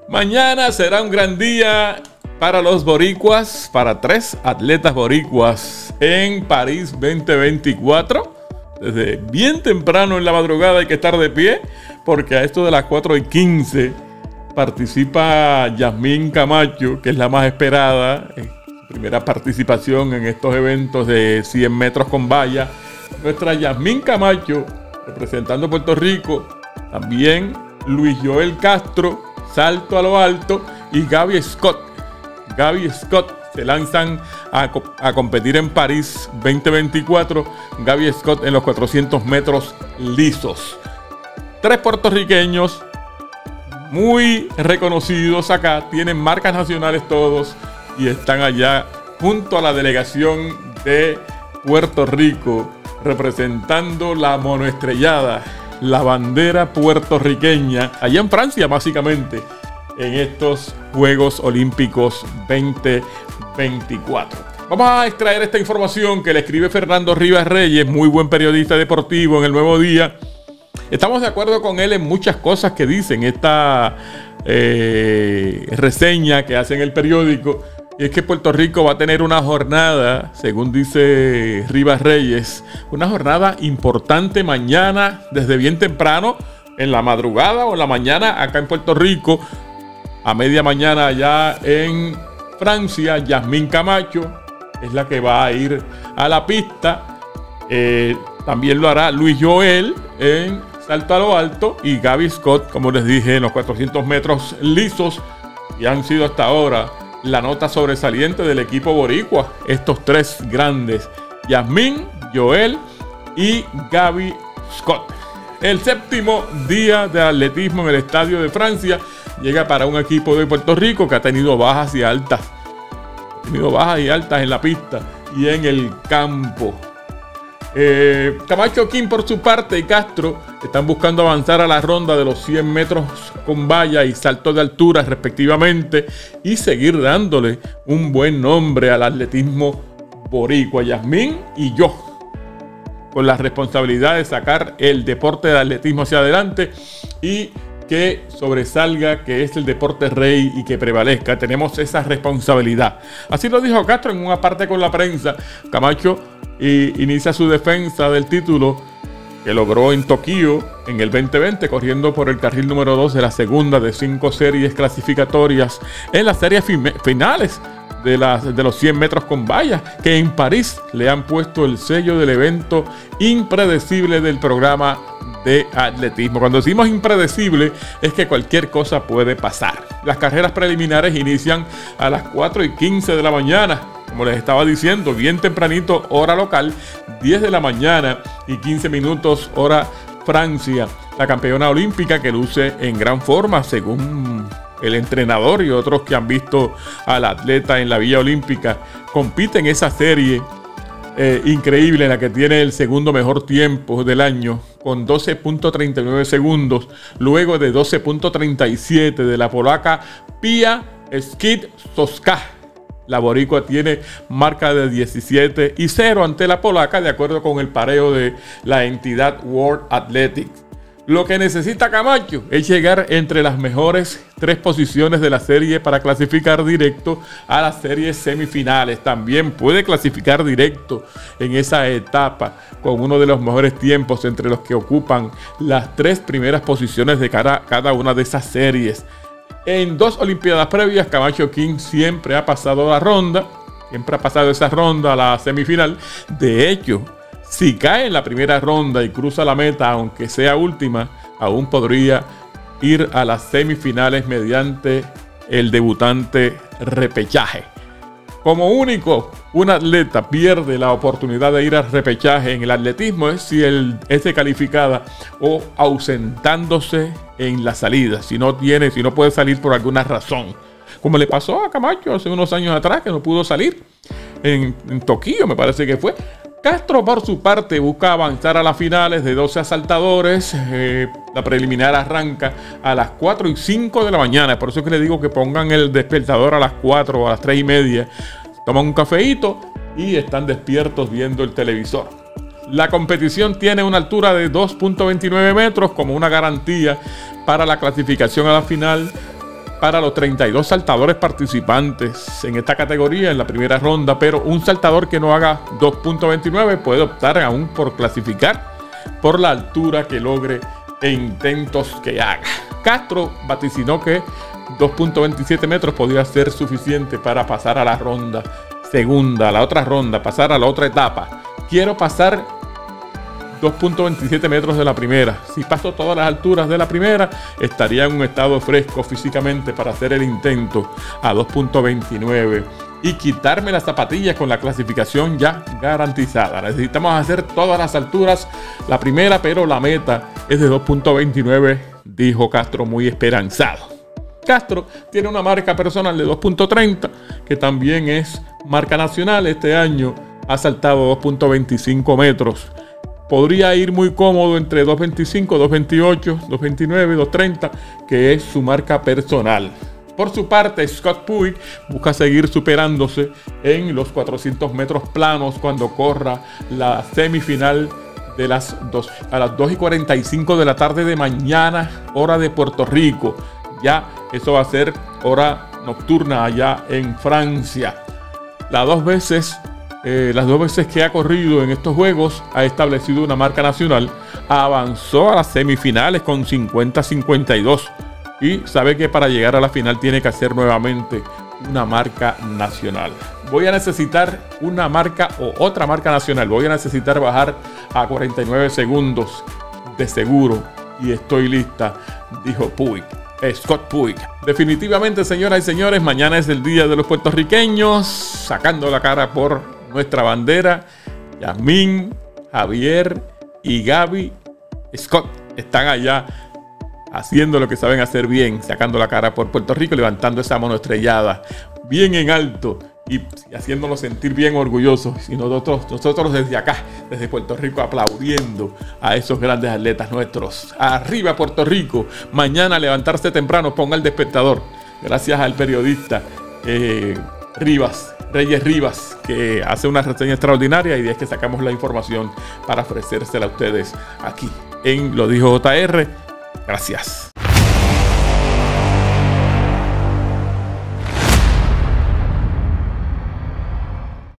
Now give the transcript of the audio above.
Mañana será un gran día para los boricuas, para 3 atletas boricuas en París 2024. Desde bien temprano en la madrugada hay que estar de pie, porque a esto de las 4:15 participa Yasmín Camacho, que es la más esperada, primera participación en estos eventos de 100 metros con valla. Nuestra Yasmín Camacho, representando a Puerto Rico, también Luis Joel Castro, salto a lo alto, y Gaby Scott. Gaby Scott se lanzan a competir en París 2024. Gaby Scott en los 400 metros lisos. 3 puertorriqueños muy reconocidos acá, tienen marcas nacionales todos y están allá junto a la delegación de Puerto Rico, representando la monoestrellada, la bandera puertorriqueña, allá en Francia básicamente, en estos Juegos Olímpicos 2024. Vamos a extraer esta información que le escribe Fernando Rivas Reyes, muy buen periodista deportivo en El Nuevo Día. Estamos de acuerdo con él en muchas cosas que dice en esta reseña que hace en el periódico. Y es que Puerto Rico va a tener una jornada, según dice Rivas Reyes, una jornada importante mañana desde bien temprano, en la madrugada o en la mañana acá en Puerto Rico. A media mañana allá en Francia, Yasmín Camacho es la que va a ir a la pista. También lo hará Luis Joel en salto a lo alto y Gaby Scott, como les dije, en los 400 metros lisos. Y han sido hasta ahora la nota sobresaliente del equipo boricua. Estos 3 grandes, Yasmín, Joel y Gaby Scott. El 7º día de atletismo en el Estadio de Francia llega para un equipo de Puerto Rico que ha tenido bajas y altas. Ha tenido bajas y altas en la pista y en el campo. Camacho King, por su parte, y Castro están buscando avanzar a la ronda de los 100 metros con valla y salto de altura respectivamente y seguir dándole un buen nombre al atletismo boricua. Yasmín y yo, con la responsabilidad de sacar el deporte de atletismo hacia adelante y que sobresalga, que es el deporte rey y que prevalezca. Tenemos esa responsabilidad. Así lo dijo Castro en una parte con la prensa. Camacho inicia su defensa del título que logró en Tokio en el 2020, corriendo por el carril número 2 de la segunda de 5 series clasificatorias en las series finales de los 100 metros con valla, que en París le han puesto el sello del evento impredecible del programa de atletismo. Cuando decimos impredecible es que cualquier cosa puede pasar. Las carreras preliminares inician a las 4:15 de la mañana, como les estaba diciendo, bien tempranito, hora local, 10 de la mañana y 15 minutos hora Francia. La campeona olímpica, que luce en gran forma según el entrenador y otros que han visto al atleta en la Villa Olímpica, compite en esa serie increíble en la que tiene el segundo mejor tiempo del año con 12.39 segundos, luego de 12.37 de la polaca Pia Skwit-Soska. La boricua tiene marca de 17-0 ante la polaca, de acuerdo con el pareo de la entidad World Athletics. Lo que necesita Camacho es llegar entre las mejores 3 posiciones de la serie para clasificar directo a las series semifinales. También puede clasificar directo en esa etapa con uno de los mejores tiempos entre los que ocupan las 3 primeras posiciones de cada una de esas series. En 2 olimpiadas previas, Camacho King siempre ha pasado la ronda, siempre ha pasado esa ronda a la semifinal. De hecho, si cae en la primera ronda y cruza la meta, aunque sea última, aún podría ir a las semifinales mediante el debutante repechaje. Como único, un atleta pierde la oportunidad de ir al repechaje en el atletismo es si es descalificada o ausentándose en la salida, si no puede salir por alguna razón. Como le pasó a Camacho hace unos años atrás, que no pudo salir en Tokio, me parece que fue. Castro, por su parte, busca avanzar a las finales de 12 asaltadores. La preliminar arranca a las 4:05 de la mañana. Por eso es que le digo que pongan el despertador a las 4 o a las 3:30. Toman un cafeíto y están despiertos viendo el televisor. La competición tiene una altura de 2.29 metros como una garantía para la clasificación a la final. para los 32 saltadores participantes en esta categoría en la primera ronda, pero un saltador que no haga 2.29 puede optar aún por clasificar por la altura que logre e intentos que haga. Castro vaticinó que 2.27 metros podría ser suficiente para pasar a la ronda segunda, a la otra ronda, pasar a la otra etapa. Quiero pasar 2.27 metros de la primera. Si paso todas las alturas de la primera, estaría en un estado fresco físicamente para hacer el intento a 2.29 y quitarme las zapatillas con la clasificación ya garantizada. Necesitamos hacer todas las alturas la primera, pero la meta es de 2.29, dijo Castro muy esperanzado. Castro tiene una marca personal de 2.30, que también es marca nacional. Este año ha saltado 2.25 metros. Podría ir muy cómodo entre 2.25, 2.28, 2.29, 2.30, que es su marca personal. Por su parte, Scott Puig busca seguir superándose en los 400 metros planos cuando corra la semifinal de a las 2:45 de la tarde de mañana, hora de Puerto Rico. Ya eso va a ser hora nocturna allá en Francia. Las dos veces que ha corrido en estos juegos ha establecido una marca nacional, avanzó a las semifinales con 50-52 y sabe que para llegar a la final tiene que hacer nuevamente una marca nacional. Voy a necesitar una marca o otra marca nacional, voy a necesitar bajar a 49 segundos de seguro y estoy lista, dijo Puig. Scott Puig. Definitivamente, señoras y señores, mañana es el día de los puertorriqueños, sacando la cara por nuestra bandera. Yasmín, Javier y Gaby Scott están allá haciendo lo que saben hacer bien, sacando la cara por Puerto Rico, levantando esa mano estrellada bien en alto y haciéndonos sentir bien orgullosos. Y nosotros desde acá, desde Puerto Rico, aplaudiendo a esos grandes atletas nuestros. Arriba Puerto Rico. Mañana levantarse temprano, ponga el despertador. Gracias al periodista Reyes Rivas, que hace una reseña extraordinaria y de ahí es que sacamos la información para ofrecérsela a ustedes aquí en Lo Dijo JR. Gracias.